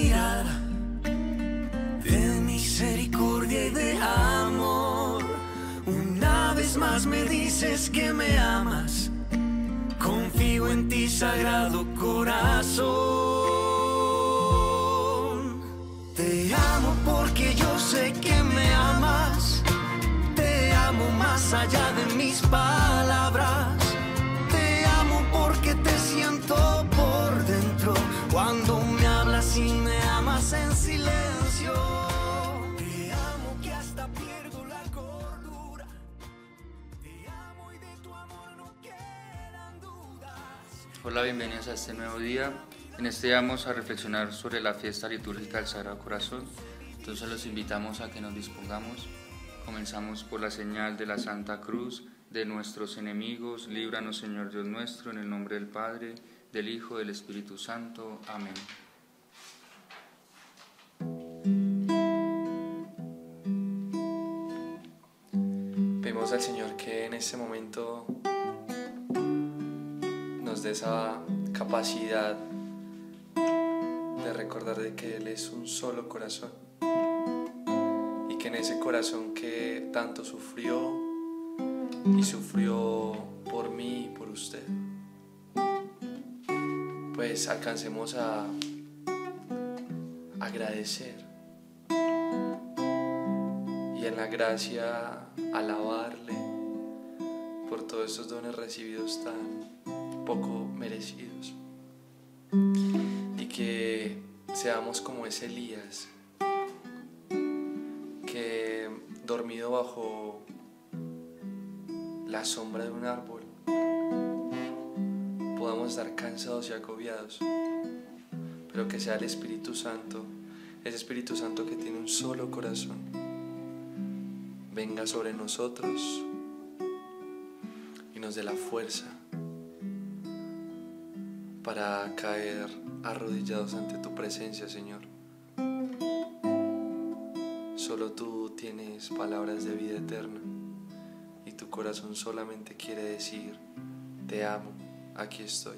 mirada de misericordia y de amor. Una vez más me dices que me amas. Confío en ti, Sagrado Corazón. Te amo porque yo sé que me amas. Te amo más allá de mis palabras. Te amo porque te siento por dentro. Cuando me hablas y me amas en silencio. Te amo que hasta pierdo la cordura. Te amo y de tu amor no quedan dudas. Hola, bienvenidos a este nuevo día. En este día vamos a reflexionar sobre la fiesta litúrgica del Sagrado Corazón. Entonces los invitamos a que nos dispongamos. Comenzamos por la señal de la Santa Cruz de nuestros enemigos. Líbranos, Señor Dios nuestro, en el nombre del Padre, del Hijo, del Espíritu Santo. Amén. Pedimos al Señor que en este momento nos dé esa capacidad de recordar de que Él es un solo corazón y que en ese corazón que tanto sufrió y sufrió por mí y por usted, pues alcancemos a agradecer y en la gracia alabarle por todos estos dones recibidos tan poco merecidos, y que seamos como ese Elías que, dormido bajo la sombra de un árbol, podamos estar cansados y agobiados, pero que sea el Espíritu Santo, ese Espíritu Santo que tiene un solo corazón, venga sobre nosotros y nos dé la fuerza para caer arrodillados ante tu presencia, Señor. Solo tú tienes palabras de vida eterna y tu corazón solamente quiere decir: te amo, aquí estoy.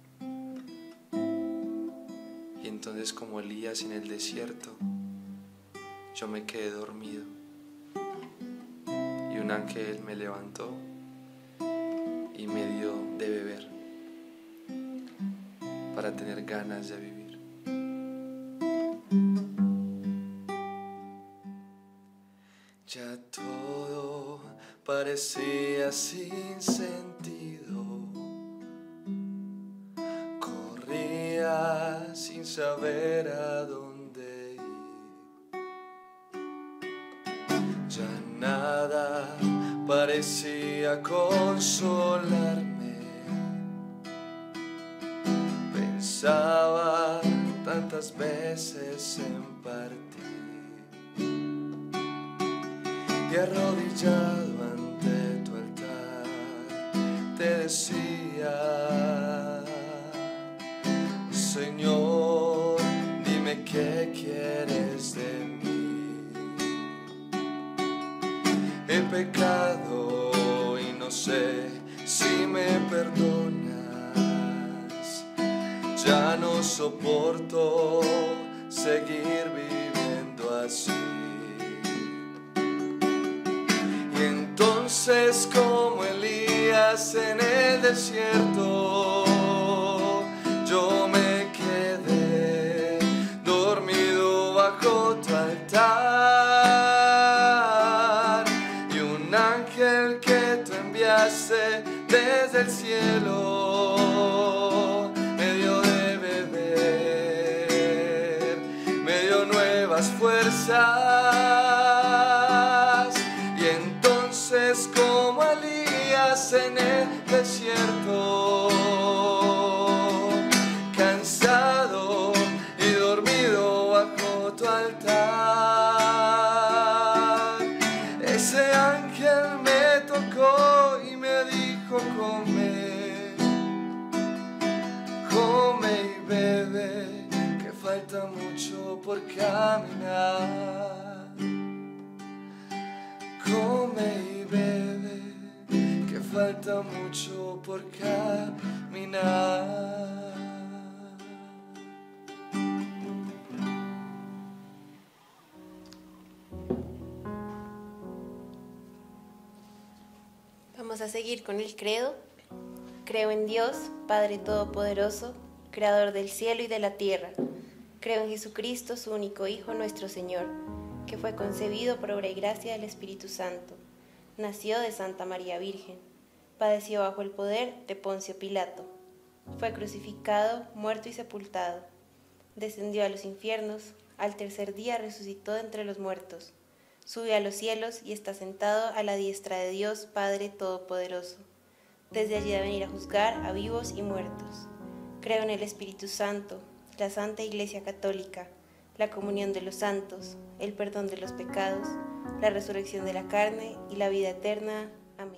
Y entonces, como Elías en el desierto, yo me quedé dormido y un ángel me levantó y me dio de beber para tener ganas de vivir. Ya todo parecía sin sentido, corría sin saber a dónde ir. Ya nada parecía consolarme. Pensaba tantas veces en partir y arrodillado ante tu altar te decía: Señor, dime qué quieres de mí. He pecado y no sé si me perdonas. Ya no soporto seguir viviendo así. Y entonces, como Elías en el desierto, yo me quedé dormido bajo tu altar. Y un ángel que tú enviaste desde el cielo me dio de beber, me dio nuevas fuerzas. Y entonces, como Elías en el desierto, cansado y dormido bajo tu altar, ese ángel me tocó y me dijo: come, come y bebe, que falta mucho por caminar. Come y bebe, que falta mucho por caminar. Vamos a seguir con el credo. Creo en Dios, Padre Todopoderoso, Creador del cielo y de la tierra. Creo en Jesucristo, su único Hijo, nuestro Señor, que fue concebido por obra y gracia del Espíritu Santo. Nació de Santa María Virgen. Padeció bajo el poder de Poncio Pilato. Fue crucificado, muerto y sepultado. Descendió a los infiernos. Al tercer día resucitó de entre los muertos. Subió a los cielos y está sentado a la diestra de Dios, Padre Todopoderoso. Desde allí va a venir a juzgar a vivos y muertos. Creo en el Espíritu Santo, la Santa Iglesia Católica, la comunión de los santos, el perdón de los pecados, la resurrección de la carne y la vida eterna. Amén.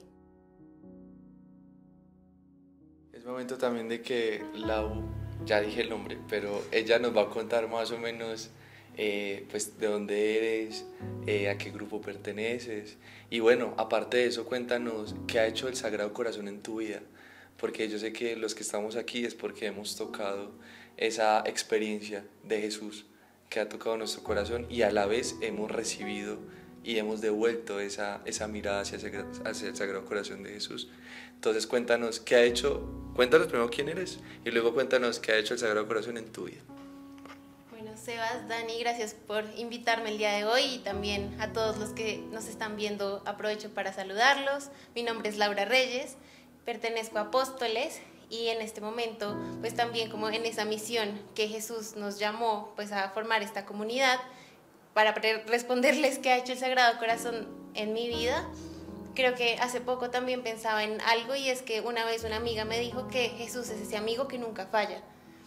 Es momento también de que Lau, ya dije el nombre, pero ella nos va a contar más o menos pues de dónde eres, a qué grupo perteneces, y bueno, aparte de eso, cuéntanos qué ha hecho el Sagrado Corazón en tu vida, porque yo sé que los que estamos aquí es porque hemos tocado esa experiencia de Jesús que ha tocado nuestro corazón, y a la vez hemos recibido y hemos devuelto esa mirada hacia el Sagrado Corazón de Jesús. Entonces cuéntanos qué ha hecho, cuéntanos primero quién eres y luego cuéntanos qué ha hecho el Sagrado Corazón en tu vida. Bueno, Sebas, Dani, gracias por invitarme el día de hoy, y también a todos los que nos están viendo aprovecho para saludarlos. Mi nombre es Laura Reyes, pertenezco a Apóstoles, y en este momento pues también como en esa misión que Jesús nos llamó pues a formar esta comunidad, para responderles qué ha hecho el Sagrado Corazón en mi vida. Creo que hace poco también pensaba en algo, y es que una vez una amiga me dijo que Jesús es ese amigo que nunca falla,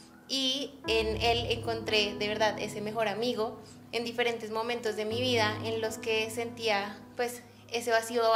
y en él encontré de verdad ese mejor amigo en diferentes momentos de mi vida en los que sentía pues ese vacío,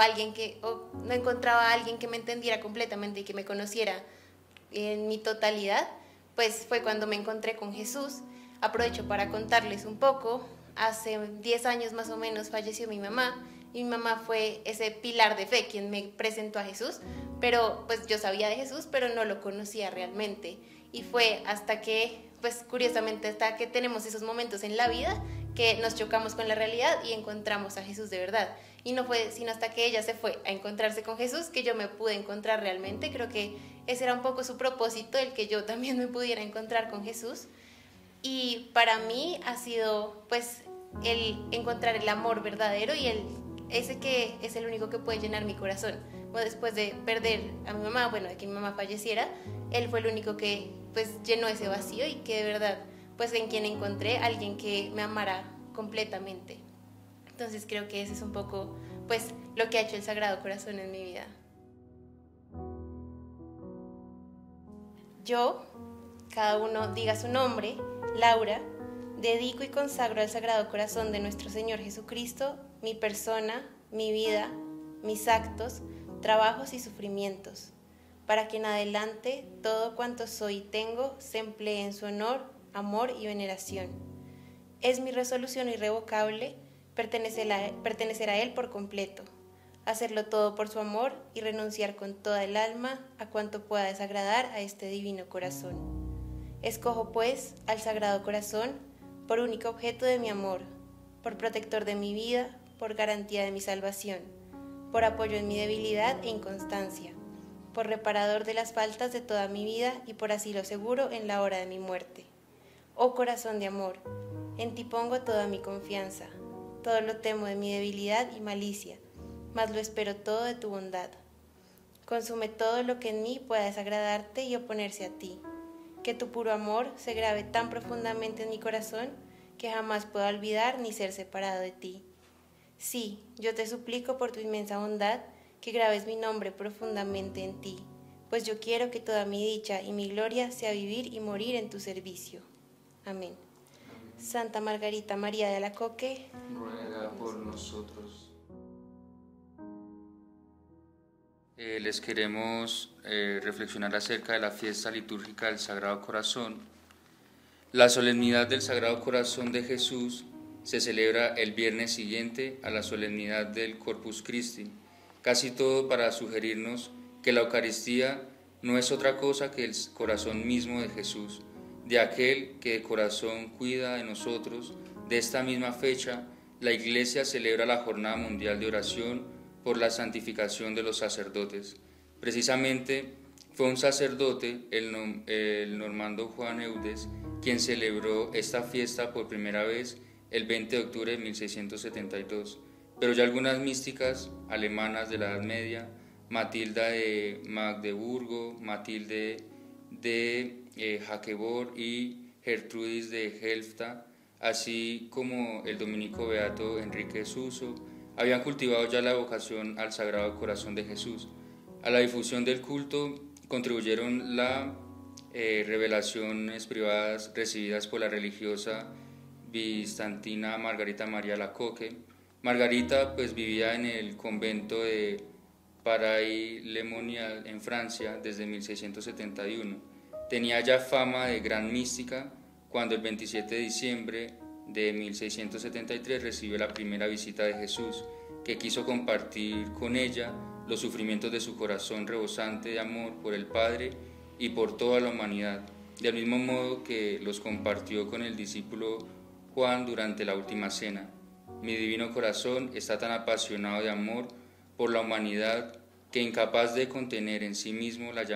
no encontraba a alguien que me entendiera completamente y que me conociera en mi totalidad. Pues fue cuando me encontré con Jesús. Aprovecho para contarles un poco. Hace 10 años más o menos falleció mi mamá, y mi mamá fue ese pilar de fe quien me presentó a Jesús, pero pues yo sabía de Jesús, pero no lo conocía realmente, y fue hasta que, pues curiosamente, hasta que tenemos esos momentos en la vida que nos chocamos con la realidad y encontramos a Jesús de verdad. Y no fue sino hasta que ella se fue a encontrarse con Jesús que yo me pude encontrar realmente. Creo que ese era un poco su propósito, el que yo también me pudiera encontrar con Jesús. Y para mí ha sido pues el encontrar el amor verdadero, y ese que es el único que puede llenar mi corazón. Bueno, después de perder a mi mamá, de que mi mamá falleciera, él fue el único que pues llenó ese vacío, y que de verdad pues en quien encontré alguien que me amara completamente. Entonces creo que ese es un poco pues lo que ha hecho el Sagrado Corazón en mi vida. Yo, cada uno diga su nombre, Laura, dedico y consagro al Sagrado Corazón de nuestro Señor Jesucristo mi persona, mi vida, mis actos, trabajos y sufrimientos, para que en adelante todo cuanto soy y tengo se emplee en su honor, amor y veneración. Es mi resolución irrevocable pertenecer a Él por completo, hacerlo todo por su amor y renunciar con toda el alma a cuanto pueda desagradar a este divino corazón. Escojo pues al Sagrado Corazón por único objeto de mi amor, por protector de mi vida, por garantía de mi salvación, por apoyo en mi debilidad e inconstancia, por reparador de las faltas de toda mi vida y por asilo seguro en la hora de mi muerte. Oh corazón de amor, en ti pongo toda mi confianza, todo lo temo de mi debilidad y malicia, mas lo espero todo de tu bondad. Consume todo lo que en mí pueda desagradarte y oponerse a ti. Que tu puro amor se grabe tan profundamente en mi corazón que jamás pueda olvidar ni ser separado de ti. Sí, yo te suplico por tu inmensa bondad que grabes mi nombre profundamente en ti, pues yo quiero que toda mi dicha y mi gloria sea vivir y morir en tu servicio. Amén. Santa Margarita María de Alacoque, ruega por nosotros. Les queremos reflexionar acerca de la fiesta litúrgica del Sagrado Corazón. La solemnidad del Sagrado Corazón de Jesús se celebra el viernes siguiente a la solemnidad del Corpus Christi, casi todo para sugerirnos que la Eucaristía no es otra cosa que el corazón mismo de Jesús, de aquel que de corazón cuida de nosotros. De esta misma fecha, la Iglesia celebra la Jornada Mundial de Oración por la santificación de los sacerdotes. Precisamente fue un sacerdote, el normando Juan Eudes, quien celebró esta fiesta por primera vez el 20 de octubre de 1672. Pero ya algunas místicas alemanas de la Edad Media, Matilda de Magdeburgo, Matilde de Hackebor y Gertrudis de Helfta, así como el dominico beato Enrique Suso, habían cultivado ya la vocación al Sagrado Corazón de Jesús. A la difusión del culto contribuyeron las revelaciones privadas recibidas por la religiosa bizantina Margarita María Lacoque. Margarita pues vivía en el convento de Paray-le-Monial en Francia desde 1671. Tenía ya fama de gran mística cuando el 27 de diciembre de 1673 recibió la primera visita de Jesús, que quiso compartir con ella los sufrimientos de su corazón rebosante de amor por el Padre y por toda la humanidad, del mismo modo que los compartió con el discípulo Juan durante la última cena. Mi divino corazón está tan apasionado de amor por la humanidad que, incapaz de contener en sí mismo las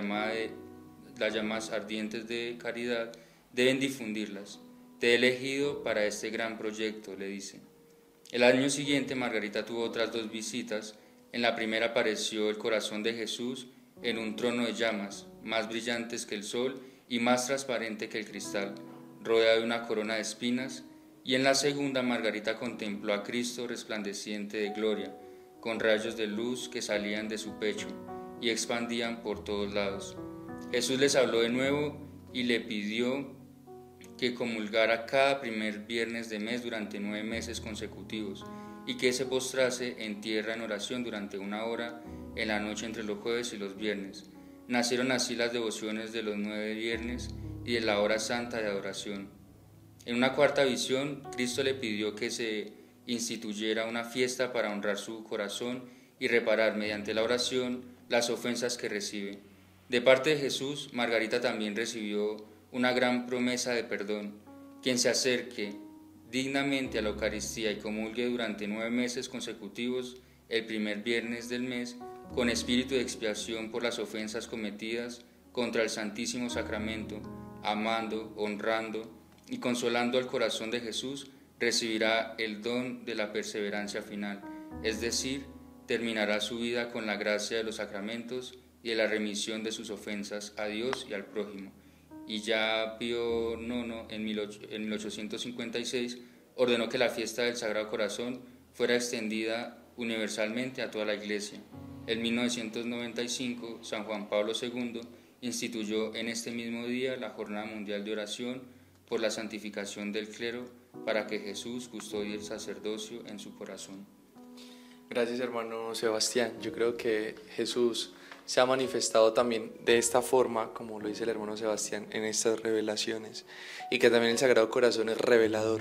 llamas ardientes de caridad, deben difundirlas. Te he elegido para este gran proyecto, le dice. El año siguiente Margarita tuvo otras 2 visitas. En la primera apareció el corazón de Jesús en un trono de llamas, más brillantes que el sol y más transparente que el cristal, rodeado de una corona de espinas, y en la segunda Margarita contempló a Cristo resplandeciente de gloria, con rayos de luz que salían de su pecho y expandían por todos lados. Jesús les habló de nuevo y le pidió que comulgara cada primer viernes de mes durante 9 meses consecutivos y que se postrase en tierra en oración durante 1 hora en la noche entre los jueves y los viernes. Nacieron así las devociones de los 9 viernes y de la hora santa de adoración. En una cuarta visión, Cristo le pidió que se instituyera una fiesta para honrar su corazón y reparar mediante la oración las ofensas que recibe. De parte de Jesús, Margarita también recibió una gran promesa de perdón. Quien se acerque dignamente a la Eucaristía y comulgue durante 9 meses consecutivos el primer viernes del mes, con espíritu de expiación por las ofensas cometidas contra el Santísimo Sacramento, amando, honrando y consolando al corazón de Jesús, recibirá el don de la perseverancia final, es decir, terminará su vida con la gracia de los sacramentos y de la remisión de sus ofensas a Dios y al prójimo. Y ya Pío IX, en 1856, ordenó que la fiesta del Sagrado Corazón fuera extendida universalmente a toda la Iglesia. En 1995, San Juan Pablo II instituyó en este mismo día la Jornada Mundial de Oración por la santificación del clero, para que Jesús custodie el sacerdocio en su corazón. Gracias, hermano Sebastián. Yo creo que Jesús se ha manifestado también de esta forma, como lo dice el hermano Sebastián, en estas revelaciones, y que también el Sagrado Corazón es revelador.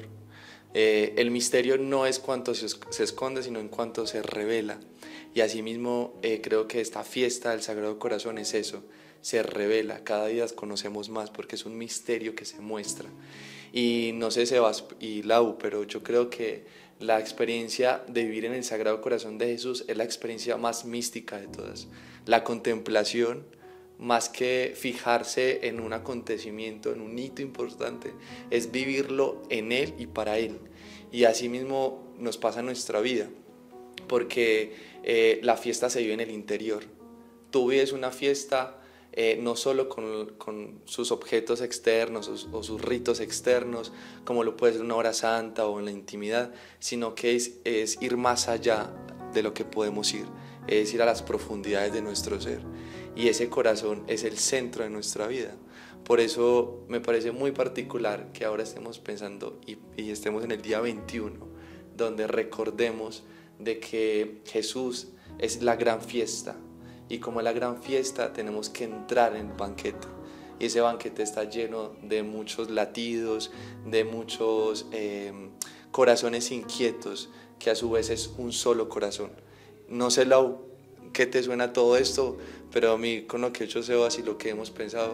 El misterio no es cuanto se esconde, sino en cuanto se revela. Y asimismo creo que esta fiesta del Sagrado Corazón es eso, se revela, cada día conocemos más porque es un misterio que se muestra. Y no sé, Sebas y Lau, pero yo creo que la experiencia de vivir en el Sagrado Corazón de Jesús es la experiencia más mística de todas. La contemplación, más que fijarse en un acontecimiento, en un hito importante, es vivirlo en Él y para Él. Y así mismo nos pasa en nuestra vida, porque la fiesta se vive en el interior. Tú vives una fiesta no solo con sus objetos externos o sus ritos externos, como lo puede ser una hora santa o en la intimidad, sino que es ir más allá de lo que podemos ir, es ir a las profundidades de nuestro ser. Y ese corazón es el centro de nuestra vida. Por eso me parece muy particular que ahora estemos pensando y estemos en el día 21, donde recordemos de que Jesús es la gran fiesta. Y como es la gran fiesta, tenemos que entrar en el banquete. Y ese banquete está lleno de muchos latidos, de muchos corazones inquietos, que a su vez es un solo corazón. No sé, Lau, ¿qué te suena todo esto? Pero a mí, con lo que he hecho Sebas y lo que hemos pensado,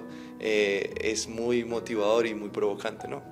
es muy motivador y muy provocante, ¿no?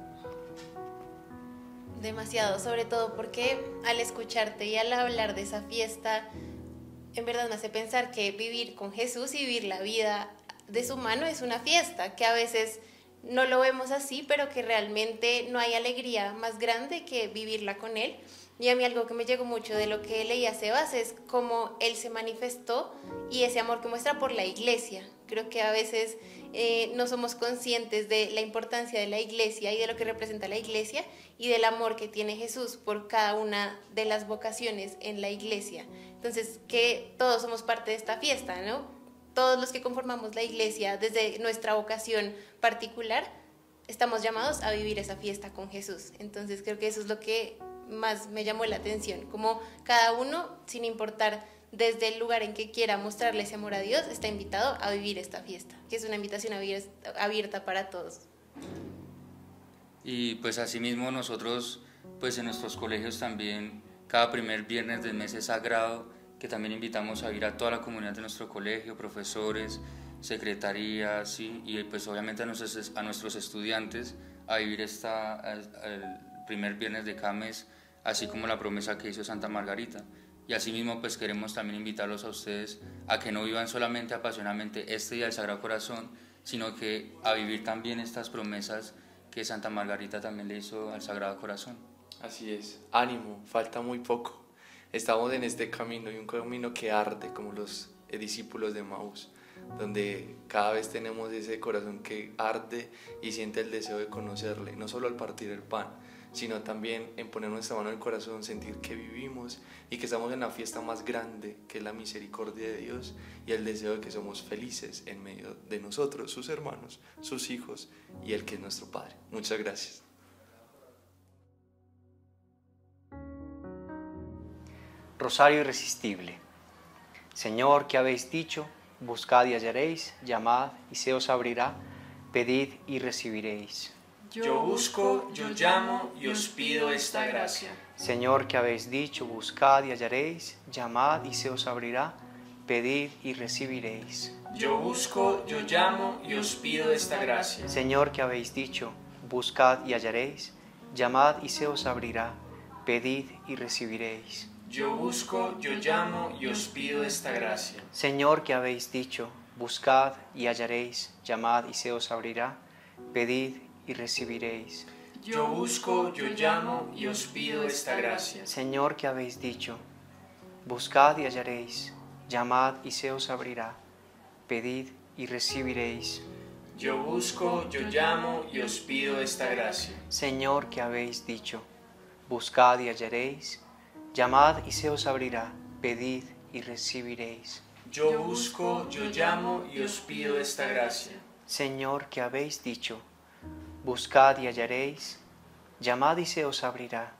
Demasiado, sobre todo porque al escucharte y al hablar de esa fiesta, en verdad me hace pensar que vivir con Jesús y vivir la vida de su mano es una fiesta, que a veces no lo vemos así, pero que realmente no hay alegría más grande que vivirla con Él. Y a mí algo que me llegó mucho de lo que leía Sebas es cómo Él se manifestó y ese amor que muestra por la iglesia. Creo que a veces no somos conscientes de la importancia de la iglesia y de lo que representa la iglesia y del amor que tiene Jesús por cada una de las vocaciones en la iglesia. Entonces, que todos somos parte de esta fiesta, ¿no? Todos los que conformamos la iglesia, desde nuestra vocación particular, estamos llamados a vivir esa fiesta con Jesús. Entonces, creo que eso es lo que más me llamó la atención, como cada uno, sin importar desde el lugar en que quiera mostrarle ese amor a Dios, está invitado a vivir esta fiesta, que es una invitación abierta para todos. Y pues asimismo nosotros, pues en nuestros colegios también, cada primer viernes del mes es sagrado, que también invitamos a ir a toda la comunidad de nuestro colegio, profesores, secretaría, ¿sí? Y pues obviamente a nuestros estudiantes a vivir el primer viernes de cada mes, así como la promesa que hizo Santa Margarita. Y asimismo pues queremos también invitarlos a ustedes a que no vivan solamente apasionadamente este Día del Sagrado Corazón, sino que a vivir también estas promesas que Santa Margarita también le hizo al Sagrado Corazón. Así es, ánimo, falta muy poco. Estamos en este camino y un camino que arde como los discípulos de Maús, donde cada vez tenemos ese corazón que arde y siente el deseo de conocerle, no solo al partir el pan, sino también en poner nuestra mano en el corazón, sentir que vivimos y que estamos en la fiesta más grande, que es la misericordia de Dios y el deseo de que somos felices en medio de nosotros, sus hermanos, sus hijos y el que es nuestro Padre. Muchas gracias. Rosario irresistible. Señor, que habéis dicho, buscad y hallaréis, llamad y se os abrirá, pedid y recibiréis. Yo busco, yo llamo y os pido esta gracia. Señor, que habéis dicho, buscad y hallaréis, llamad y se os abrirá, pedid y recibiréis. Yo busco, yo llamo y os pido esta gracia. Señor, que habéis dicho, buscad y hallaréis, llamad y se os abrirá, pedid y recibiréis. Yo busco, yo llamo y os pido esta gracia. Señor, que habéis dicho, buscad y hallaréis, llamad y se os abrirá, pedid y recibiréis. Yo busco, yo llamo y os pido esta gracia. Señor, que habéis dicho, buscad y hallaréis, llamad y se os abrirá, pedid y recibiréis. Yo busco, yo llamo y os pido esta gracia. Señor, que habéis dicho, buscad y hallaréis, llamad y se os abrirá, pedid y recibiréis. Yo busco, yo llamo y os pido esta gracia. Señor, que habéis dicho, buscad y hallaréis, llamad y se os abrirá,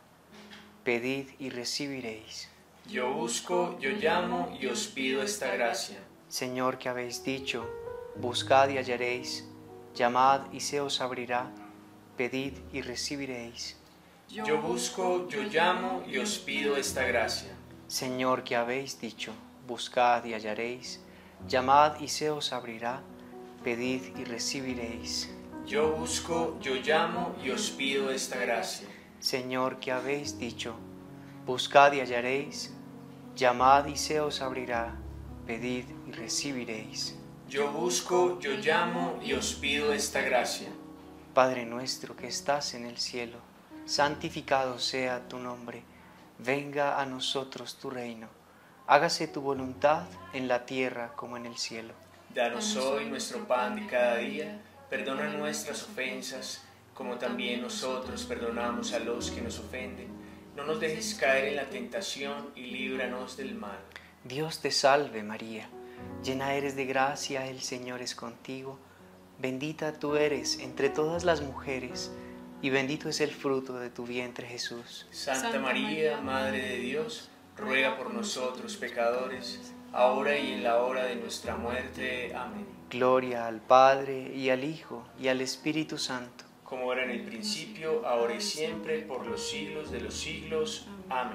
pedid y recibiréis. Yo busco, yo llamo y os pido esta gracia. Señor, que habéis dicho, buscad y hallaréis, llamad y se os abrirá, pedid y recibiréis. Yo busco, yo llamo y os pido esta gracia. Señor, que habéis dicho, buscad y hallaréis, llamad y se os abrirá, pedid y recibiréis. Yo busco, yo llamo y os pido esta gracia. Señor, que habéis dicho, buscad y hallaréis, llamad y se os abrirá, pedid y recibiréis. Yo busco, yo llamo y os pido esta gracia. Padre nuestro que estás en el cielo, santificado sea tu nombre, venga a nosotros tu reino, hágase tu voluntad en la tierra como en el cielo. Danos hoy nuestro pan de cada día, perdona nuestras ofensas, como también nosotros perdonamos a los que nos ofenden. No nos dejes caer en la tentación y líbranos del mal. Dios te salve María, llena eres de gracia, el Señor es contigo, bendita tú eres entre todas las mujeres, y bendito es el fruto de tu vientre Jesús. Santa María, Madre de Dios, ruega por nosotros pecadores, ahora y en la hora de nuestra muerte. Amén. Gloria al Padre, y al Hijo, y al Espíritu Santo. Como era en el principio, ahora y siempre, por los siglos de los siglos. Amén.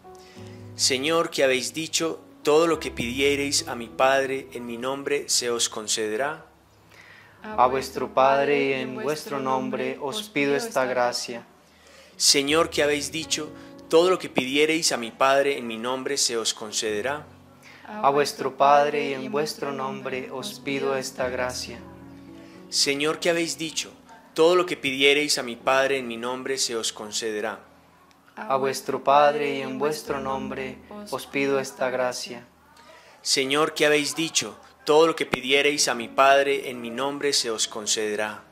Señor, que habéis dicho, todo lo que pidiereis a mi Padre en mi nombre se os concederá. A vuestro Padre y en vuestro nombre os pido esta gracia. Señor, que habéis dicho, todo lo que pidiereis a mi Padre en mi nombre se os concederá. a vuestro Padre y en vuestro nombre os pido esta gracia. Señor, que habéis dicho, todo lo que pidiereis a mi Padre en mi nombre se os concederá. A vuestro Padre y en vuestro nombre os pido esta gracia. Señor, que habéis dicho, todo lo que pidiereis a mi Padre en mi nombre se os concederá.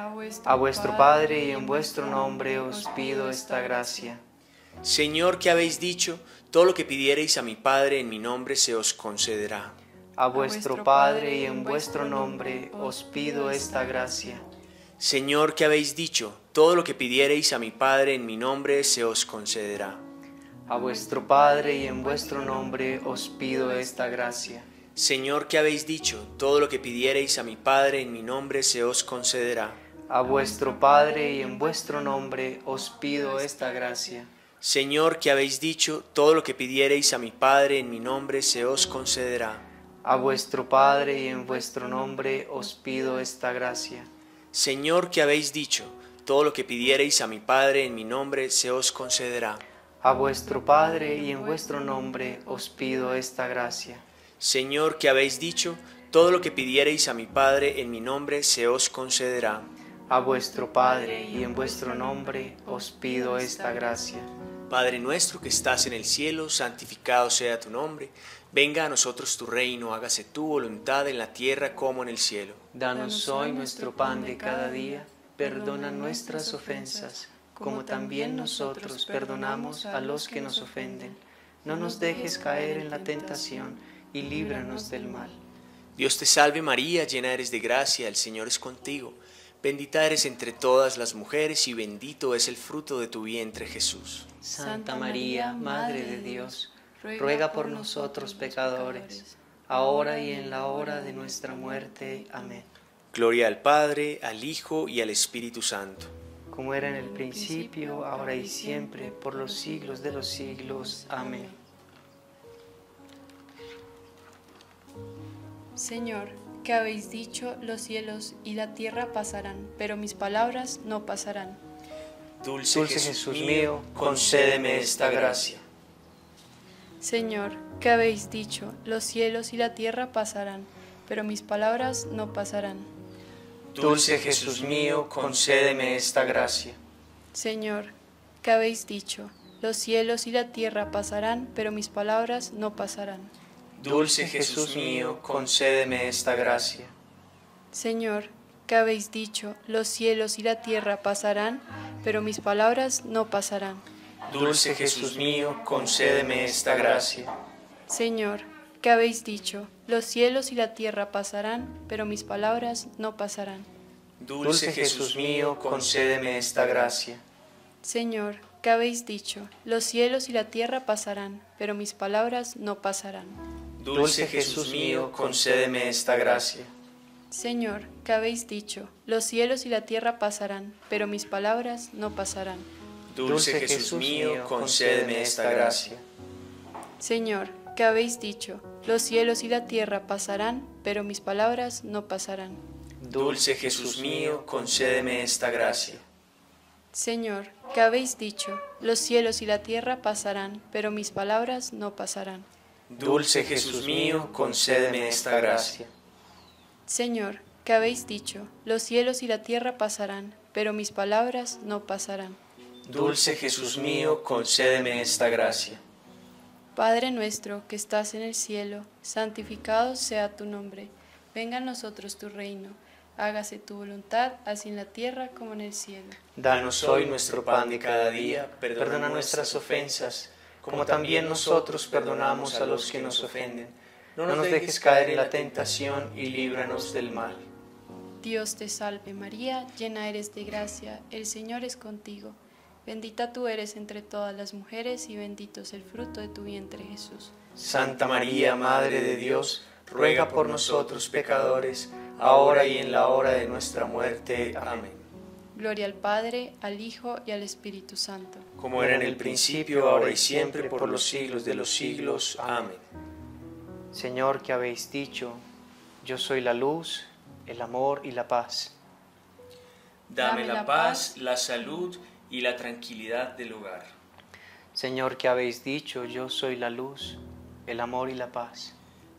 A vuestro Padre y en vuestro nombre os pido esta gracia. Señor, que habéis dicho, todo lo que pidiereis a mi Padre en mi nombre se os concederá. A vuestro Padre y en vuestro nombre os pido esta gracia. Señor, que habéis dicho, todo lo que pidiereis a mi Padre en mi nombre se os concederá. A vuestro Padre y en vuestro nombre os pido esta gracia. Señor, que habéis dicho, todo lo que pidiereis a mi Padre en mi nombre se os concederá. A vuestro Padre y en vuestro nombre os pido esta gracia. Señor, que habéis dicho, todo lo que pidiereis a mi Padre en mi nombre se os concederá. A vuestro Padre y en vuestro nombre os pido esta gracia. Señor, que habéis dicho, todo lo que pidiereis a mi Padre en mi nombre se os concederá. A vuestro Padre y en vuestro nombre os pido esta gracia. Señor, que habéis dicho, todo lo que pidiereis a mi Padre en mi nombre se os concederá. A vuestro Padre y en vuestro nombre os pido esta gracia. Padre nuestro que estás en el cielo, santificado sea tu nombre. Venga a nosotros tu reino, hágase tu voluntad en la tierra como en el cielo. Danos hoy nuestro pan de cada día, perdona nuestras ofensas, como también nosotros perdonamos a los que nos ofenden. No nos dejes caer en la tentación y líbranos del mal. Dios te salve María, llena eres de gracia, el Señor es contigo. Bendita eres entre todas las mujeres y bendito es el fruto de tu vientre Jesús. Santa María, Madre de Dios, ruega por nosotros pecadores, ahora y en la hora de nuestra muerte. Amén. Gloria al Padre, al Hijo y al Espíritu Santo. Como era en el principio, ahora y siempre, por los siglos de los siglos. Amén. Señor, que habéis dicho, los cielos y la tierra pasarán, pero mis palabras no pasarán. Dulce Jesús mío, concédeme esta gracia. Señor, que habéis dicho, los cielos y la tierra pasarán, pero mis palabras no pasarán. Dulce Jesús mío, concédeme esta gracia. Señor, que habéis dicho, los cielos y la tierra pasarán, pero mis palabras no pasarán. Dulce Jesús mío, concédeme esta gracia. Señor, que habéis dicho, los cielos y la tierra pasarán, pero mis palabras no pasarán. Dulce Jesús mío, concédeme esta gracia. Señor, que habéis dicho, los cielos y la tierra pasarán, pero mis palabras no pasarán. Dulce Jesús mío, concédeme esta gracia. Señor, que habéis dicho, los cielos y la tierra pasarán, pero mis palabras no pasarán. Dulce Jesús mío, concédeme esta gracia. Señor, que habéis dicho, los cielos y la tierra pasarán, pero mis palabras no pasarán. Dulce Jesús mío, concédeme esta gracia. Señor, que habéis dicho, los cielos y la tierra pasarán, pero mis palabras no pasarán. Dulce Jesús mío, concédeme esta gracia. Señor, que habéis dicho, los cielos y la tierra pasarán, pero mis palabras no pasarán. Dulce Jesús mío, concédeme esta gracia. Señor, que habéis dicho, los cielos y la tierra pasarán, pero mis palabras no pasarán. Dulce Jesús mío, concédeme esta gracia. Padre nuestro que estás en el cielo, santificado sea tu nombre. Venga a nosotros tu reino. Hágase tu voluntad, así en la tierra como en el cielo. Danos hoy nuestro pan de cada día, perdona nuestras ofensas, como también nosotros perdonamos a los que nos ofenden. No nos dejes caer en la tentación y líbranos del mal. Dios te salve María, llena eres de gracia, el Señor es contigo. Bendita tú eres entre todas las mujeres y bendito es el fruto de tu vientre Jesús. Santa María, Madre de Dios, ruega por nosotros pecadores, ahora y en la hora de nuestra muerte. Amén. Gloria al Padre, al Hijo y al Espíritu Santo. Como era en el principio, ahora y siempre, por los siglos de los siglos. Amén. Señor, que habéis dicho, yo soy la luz, el amor y la paz. Dame la paz, la salud y la tranquilidad del hogar. Señor, que habéis dicho, yo soy la luz, el amor y la paz.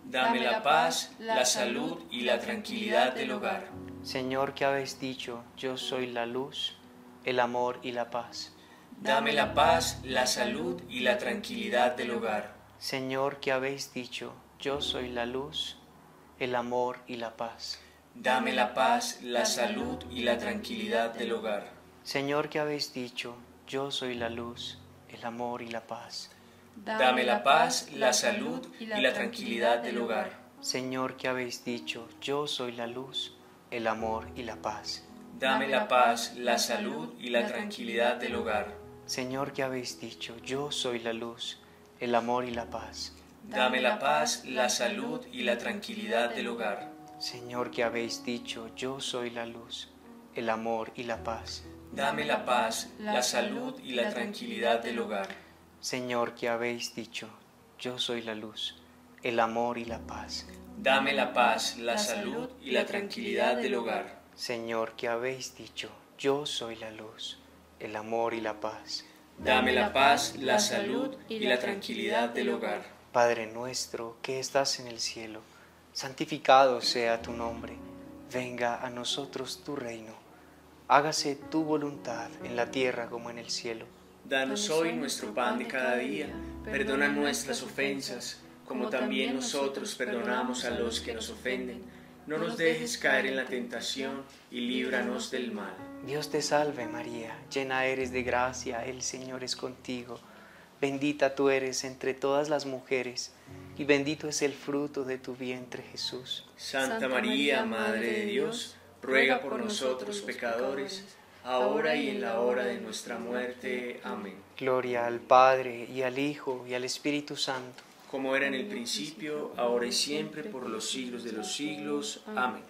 Dame la paz, la salud y la tranquilidad del hogar. Señor, que habéis dicho, yo soy la luz, el amor y la paz. Dame la paz, la salud y la tranquilidad del hogar. Señor, que habéis dicho, yo soy la luz, el amor y la paz. Dame la paz, la salud y la tranquilidad del hogar. Señor, que habéis dicho, yo soy la luz, el amor y la paz. Dame la paz, la salud y la tranquilidad del hogar. Señor, que habéis dicho, yo soy la luz, el amor y la paz. Dame la paz, la salud y la tranquilidad del hogar. Señor, que habéis dicho, yo soy la luz, el amor y la paz. Dame la paz, la salud y la tranquilidad del hogar. Señor, que habéis dicho, yo soy la luz, el amor y la paz. Dame la paz, la salud y la tranquilidad del hogar. Señor, que habéis dicho, yo soy la luz, el amor y la paz. Dame la paz, la salud y la tranquilidad del hogar. Señor, que habéis dicho, yo soy la luz, el amor y la paz. Dame la paz, la salud y la tranquilidad del hogar. Padre nuestro que estás en el cielo, santificado sea tu nombre. Venga a nosotros tu reino. Hágase tu voluntad en la tierra como en el cielo. Danos hoy nuestro pan de cada día. Perdona nuestras ofensas, como también nosotros perdonamos a los que nos ofenden. No nos dejes caer en la tentación y líbranos del mal. Dios te salve María, llena eres de gracia, el Señor es contigo. Bendita tú eres entre todas las mujeres, y bendito es el fruto de tu vientre Jesús. Santa María, Madre de Dios, ruega por nosotros pecadores, ahora y en la hora de nuestra muerte. Amén. Gloria al Padre, y al Hijo, y al Espíritu Santo. Como era en el principio, ahora y siempre, por los siglos de los siglos. Amén.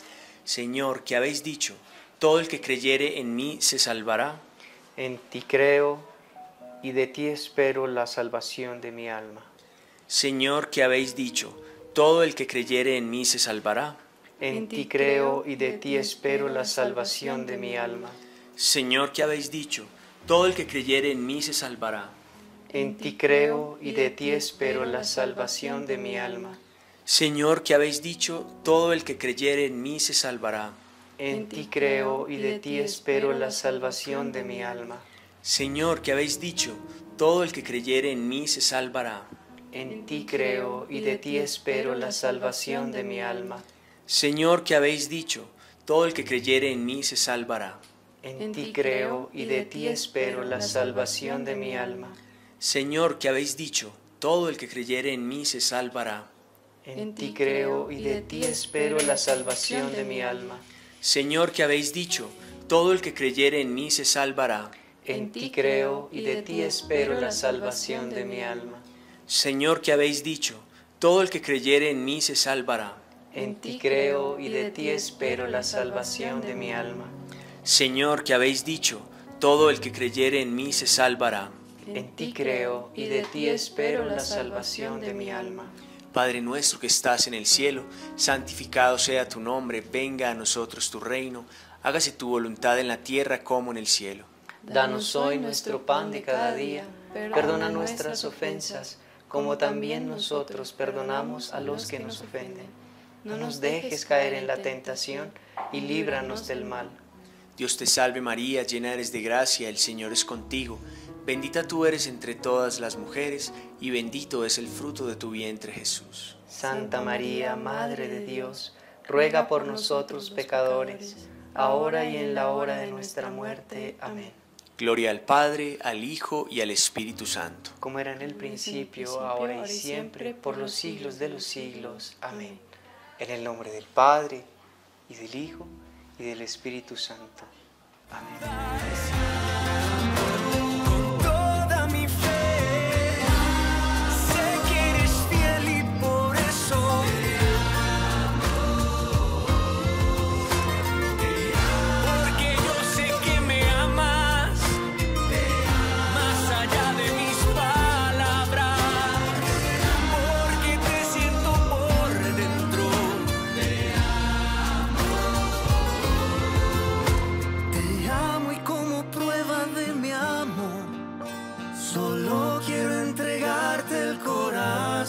Señor, que habéis dicho, todo el que creyere en mí se salvará. En ti creo, y de ti espero la salvación de mi alma. Señor, que habéis dicho, todo el que creyere en mí se salvará. En ti creo, y de ti espero la salvación de mi alma. Señor, que habéis dicho, todo el que creyere en mí se salvará. En ti creo, y de ti espero la salvación de mi alma. Señor, que habéis dicho, todo el que creyere en mí se salvará. En ti creo, y de ti espero la salvación de mi alma. Señor, que habéis dicho, todo el que creyere en mí se salvará. En ti creo, y de ti espero la salvación de mi alma. Señor, que habéis dicho, todo el que creyere en mí se salvará. En ti creo, y de ti espero la salvación de mi alma. Señor, que habéis dicho, todo el que creyere en mí se salvará. En ti creo, y de ti espero la salvación de mi alma. Señor, que habéis dicho, todo el que creyere en mí se salvará. En ti creo, y de ti espero la salvación de mi alma. Señor, que habéis dicho, todo el que creyere en mí se salvará. En ti creo, y de ti espero la salvación de mi alma. Señor, que habéis dicho, todo el que creyere en mí se salvará. En ti creo, y de ti espero la salvación de mi alma. Padre nuestro que estás en el cielo, santificado sea tu nombre, venga a nosotros tu reino, hágase tu voluntad en la tierra como en el cielo. Danos hoy nuestro pan de cada día, perdona nuestras ofensas, como también nosotros perdonamos a los que nos ofenden. No nos dejes caer en la tentación, y líbranos del mal. Dios te salve María, llena eres de gracia, el Señor es contigo. Bendita tú eres entre todas las mujeres, y bendito es el fruto de tu vientre Jesús. Santa María, Madre de Dios, ruega por nosotros pecadores, ahora y en la hora de nuestra muerte. Amén. Gloria al Padre, al Hijo y al Espíritu Santo. Como era en el principio, ahora y siempre, por los siglos de los siglos. Amén. En el nombre del Padre, y del Hijo, y del Espíritu Santo. Amén. Solo quiero entregarte el corazón.